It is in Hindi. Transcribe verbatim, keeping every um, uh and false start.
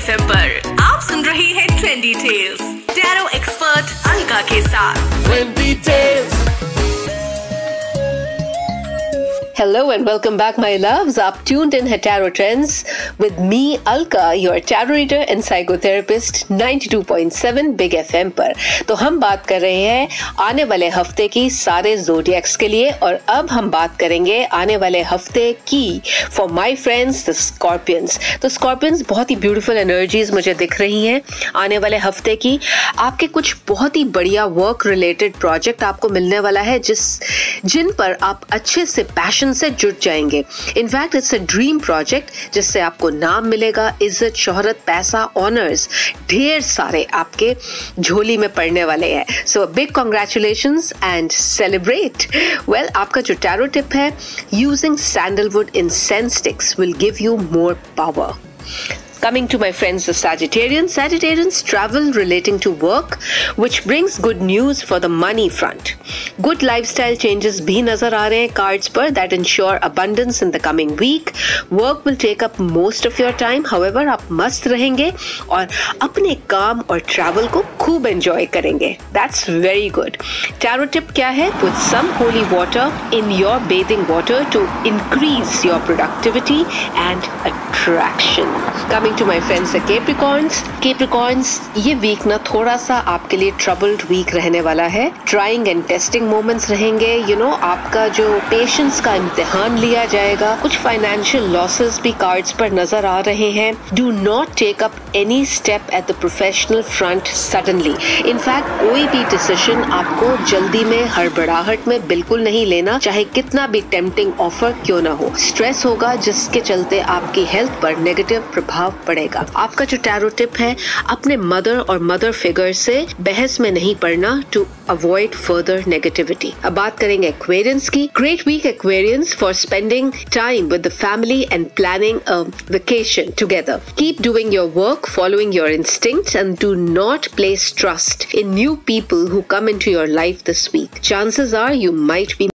एफ एम पर आप सुन रहे हैं trendy tales tarot expert Alka के साथ। Trendy tales. Hello and welcome back, my loves. आप tuned in है Tarot Trends with me, Alka, your tarot reader and psychotherapist, ninety-two point seven Big F M पर। तो हम बात कर रहे हैं आने वाले हफ्ते की सारे zodiacs के लिए, और अब हम बात करेंगे आने वाले हफ्ते की for my friends the Scorpions। तो Scorpions बहुत ही beautiful energies मुझे दिख रही हैं आने वाले हफ्ते की। आपके कुछ बहुत ही बढ़िया work related project आपको मिलने वाला है जिस जिन पर आप अच्छे से पैशन से जुट जाएंगे। In fact it's a dream project जिससे आपको नाम मिलेगा, इज्जत, शोहरत, पैसा, ऑनर्स ढेर सारे आपके झोली में पड़ने वाले हैं। So big congratulations and celebrate. Well, आपका जो टैरो टिप है, using sandalwood incense sticks will give you more power. Coming to my friends the Sagittarians, Sagittarians travel relating to work, which brings good news for the money front. Good lifestyle changes भी नजर आ रहे हैं cards पर that ensure abundance in the coming week. Work will take up most of your time, however आप मस्त रहेंगे और अपने काम और travel को खूब enjoy करेंगे. That's very good. Tarot tip क्या है? Put some holy water in your bathing water to increase your productivity and attraction. Coming to my friends the Capricorns, Capricorns ये वीक ना थोड़ा सा आपके लिए troubled week रहने वाला है। Trying and testing moments रहेंगे। You know, आपका जो patience का इम्तिहान लिया जाएगा। कुछ financial losses भी cards पर नजर आ रहे हैं। Do not take up any step at the professional front suddenly. In fact, कोई भी decision आपको जल्दी में, हड़बड़ाहट में बिल्कुल नहीं लेना, चाहे कितना भी tempting offer क्यों ना हो। Stress होगा जिसके चलते आपकी health पर negative प्रभाव पड़ेगा। आपका जो टैरो टिप है, अपने मदर और मदर फिगर से बहस में नहीं पड़ना टू अवॉइड फर्दर नेगेटिविटी। अब बात करेंगे एक्वेरियंस की। Great week Aquarians for spending time with the family and planning a vacation together. Keep doing your work, following your instincts and do not place trust in new people who come into your life this week. Chances are you might B